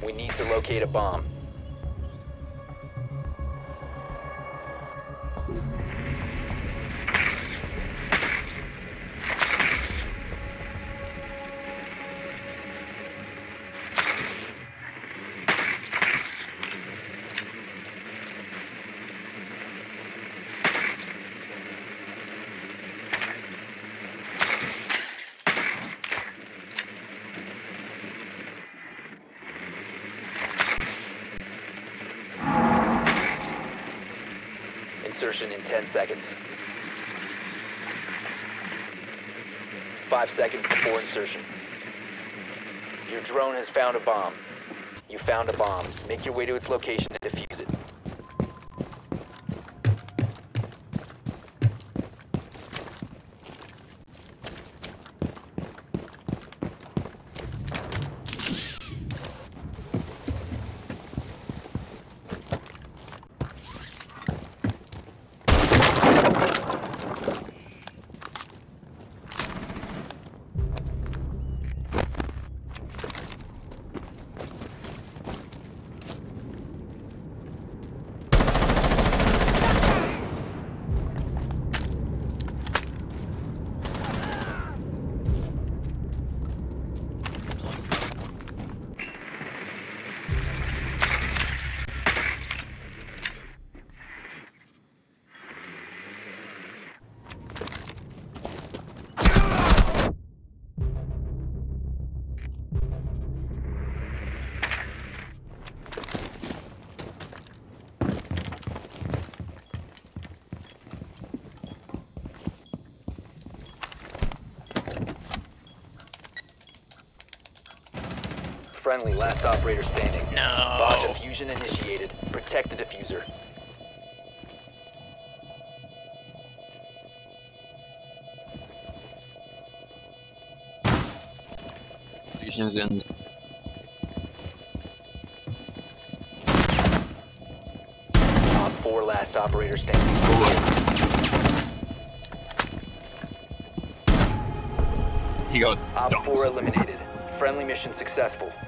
We need to locate a bomb. Insertion in 10 seconds. 5 seconds before insertion. Your drone has found a bomb. You found a bomb. Make your way to its location and defuse it. Friendly, last operator standing. No. Bomb diffusion initiated. Protect the diffuser. Fusion's in. Op 4, last operator standing. He got Op dumped. 4 eliminated. Friendly mission successful.